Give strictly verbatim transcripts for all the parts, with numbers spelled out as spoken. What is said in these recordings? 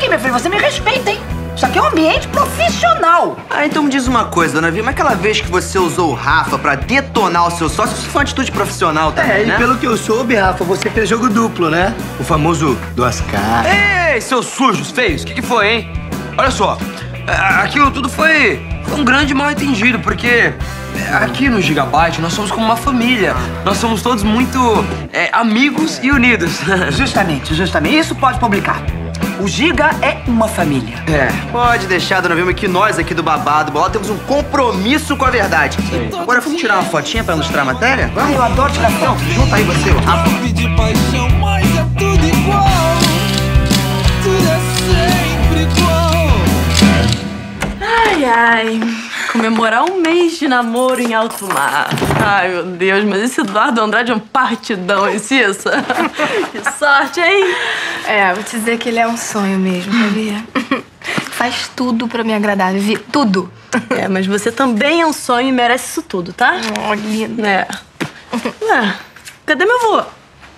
aqui, meu filho, você me respeita, hein? Isso aqui é um ambiente profissional. Ah, então me diz uma coisa, dona Vilma. Aquela vez que você usou o Rafa pra detonar o seu sócio, isso foi uma atitude profissional também, é, né? E pelo que eu soube, Rafa, você fez jogo duplo, né? O famoso duas caras. Ei, seus sujos, feios, o que, que foi, hein? Olha só, aquilo tudo foi, foi um grande mal-entendido, porque aqui no Gigabyte nós somos como uma família. Nós somos todos muito é, amigos e unidos. Justamente, justamente. Isso pode publicar. O Giga é uma família. É. Pode deixar, dona Vilma, que nós aqui do Babado Bola temos um compromisso com a verdade. Agora vamos tirar uma fotinha pra ilustrar a matéria? Ah, eu adoro tirar foto. Junta aí você, o Rafa. De paixão, mas é tudo igual. Tudo é sempre igual. Ai, ai. Comemorar um mês de namoro em alto mar. Ai, meu Deus, mas esse Eduardo Andrade é um partidão, hein, Cissa? Que sorte, hein? É, vou te dizer que ele é um sonho mesmo, sabia? Faz tudo pra me agradar, Vivi. Tudo. É, mas você também é um sonho e merece isso tudo, tá? Oh, linda. É. Ué, cadê meu avô?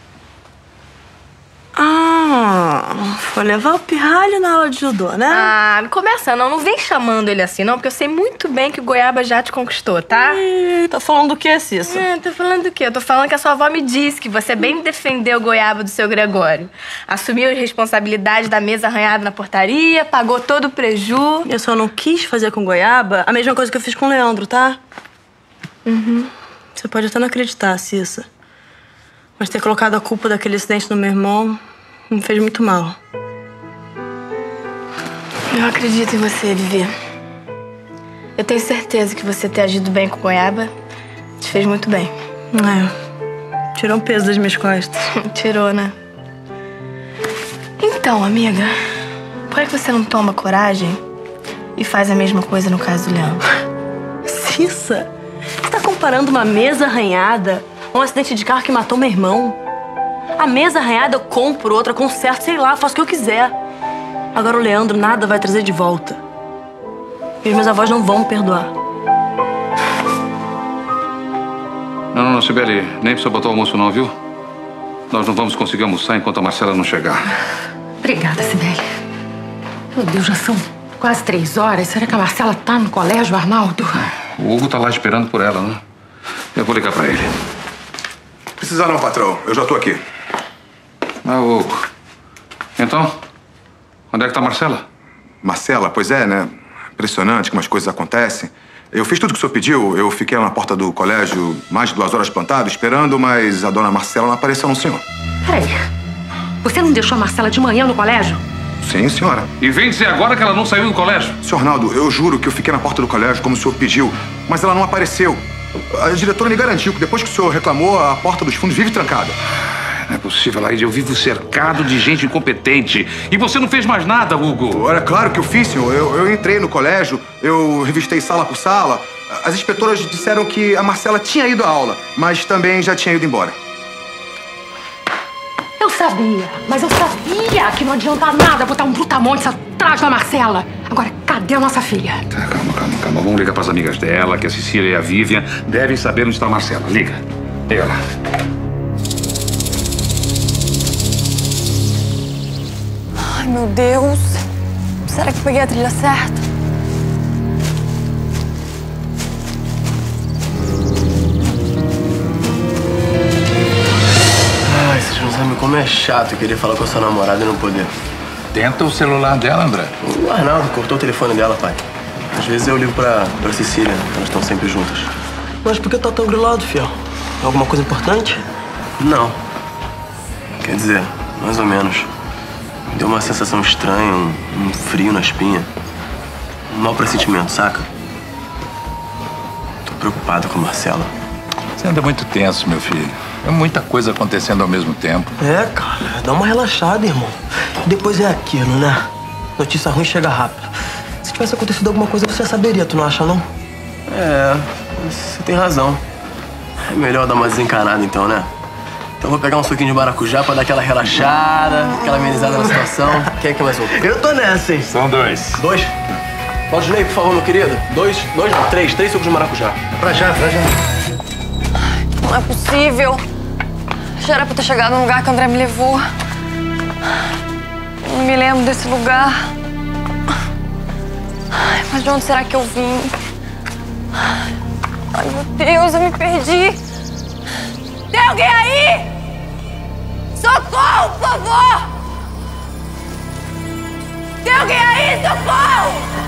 Ah, foi levar o pirralho na aula de judô, né? Ah, não começa não. Não vem chamando ele assim, não, porque eu sei muito bem que o Goiaba já te conquistou, tá? Ih, tá falando do que, Cissa? É, tô falando do quê? Eu tô falando que a sua avó me disse que você bem defendeu o Goiaba do seu Gregório. Assumiu a responsabilidade da mesa arranhada na portaria, pagou todo o preju. Eu só não quis fazer com Goiaba a mesma coisa que eu fiz com o Leandro, tá? Uhum. Você pode até não acreditar, Cissa. Mas ter colocado a culpa daquele acidente no meu irmão me fez muito mal. Eu acredito em você, Vivi. Eu tenho certeza que você ter agido bem com o Goiaba te fez muito bem. É. Tirou um peso das minhas costas. Tirou, né? Então, amiga, por que você não toma coragem e faz a mesma coisa no caso do Leandro? Cissa, você tá comparando uma mesa arranhada a um acidente de carro que matou meu irmão? A mesa arranhada eu compro, outra conserto, sei lá, faço o que eu quiser. Agora o Leandro nada vai trazer de volta. E os meus avós não vão me perdoar. Não, não, não, Sibeli, nem precisa botar o almoço não, viu? Nós não vamos conseguir almoçar enquanto a Marcela não chegar. Obrigada, Sibeli. Meu Deus, já são quase três horas. Será que a Marcela tá no colégio, Arnaldo? O Hugo tá lá esperando por ela, né? Eu vou ligar pra ele. Precisa não, patrão. Eu já tô aqui. Ah, Hugo. Então, onde é que tá a Marcela? Marcela, pois é, né? Impressionante como as coisas acontecem. Eu fiz tudo o que o senhor pediu. Eu fiquei na porta do colégio mais de duas horas plantado, esperando, mas a dona Marcela não apareceu no senhor. Peraí. Você não deixou a Marcela de manhã no colégio? Sim, senhora. E vem dizer agora que ela não saiu do colégio? Senhor Arnaldo, eu juro que eu fiquei na porta do colégio como o senhor pediu, mas ela não apareceu. A diretora me garantiu que depois que o senhor reclamou, a porta dos fundos vive trancada. Não é possível, Laíde. Eu vivo cercado de gente incompetente. E você não fez mais nada, Hugo. Olha, claro que eu fiz, senhor. Eu, eu entrei no colégio, eu revistei sala por sala. As inspetoras disseram que a Marcela tinha ido à aula, mas também já tinha ido embora. Eu sabia, mas eu sabia que não adianta nada botar um brutamontes atrás da Marcela. Agora, cadê a nossa filha? Tá, calma, calma, calma. Vamos ligar pras amigas dela, que a Cecília e a Vivian devem saber onde está a Marcela. Liga. Liga lá. Ai, meu Deus. Será que peguei a trilha certa? Ai, vocês não sabem como é chato querer falar com a sua namorada e não poder. Tenta o celular dela, André. O Arnaldo cortou o telefone dela, pai. Às vezes eu ligo pra, pra Cecília, elas estão sempre juntas. Mas por que tá tão grilado, fiel? Alguma coisa importante? Não. Quer dizer, mais ou menos. Me deu uma sensação estranha, um, um frio na espinha. Um mau pressentimento, saca? Tô preocupado com a Marcela. Você anda muito tenso, meu filho. É muita coisa acontecendo ao mesmo tempo. É, cara. Dá uma relaxada, irmão. Depois é aquilo, né? Notícia ruim chega rápido. Se tivesse acontecido alguma coisa, você saberia, tu não acha, não? É, você tem razão. É melhor dar uma desencanada, então, né? Então vou pegar um suquinho de maracujá pra dar aquela relaxada, aquela amenizada na situação. Quem é que mais um? Eu tô nessa, hein? São dois. Dois? Valdinei, por favor, meu querido. Dois, dois não, três. Três sucos de maracujá. Pra já, pra já. Não é possível. Já era pra ter chegado no lugar que o André me levou. Não me lembro desse lugar. Ai, mas de onde será que eu vim? Ai, meu Deus, eu me perdi. Tem alguém aí? Socorro, por favor! Tem alguém aí? Socorro!